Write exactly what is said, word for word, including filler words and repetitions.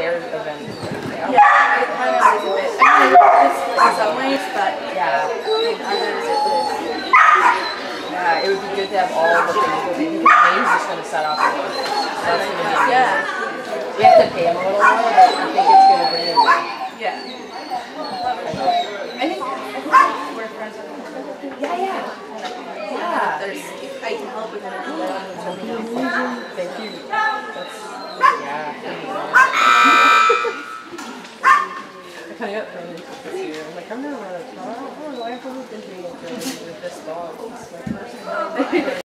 their event. Yeah, it kind of is a bit. I mean, it's in some ways, but yeah, in others it is. Yeah, it would be good to have all the things with it because May's just going to set off the work. That's going to be amazing. Yeah. We have to pay him a little more, but I think it's going to bring him back. Yeah. I think, I think we're friends with him. Yeah, yeah. Yeah. There's, if I can help with anything, let me know. Thank you. That's, yeah. I kind of got thrown into this year. I'm like, I'm going to run a car. I don't know why I've moved into with this dog. It's my first time.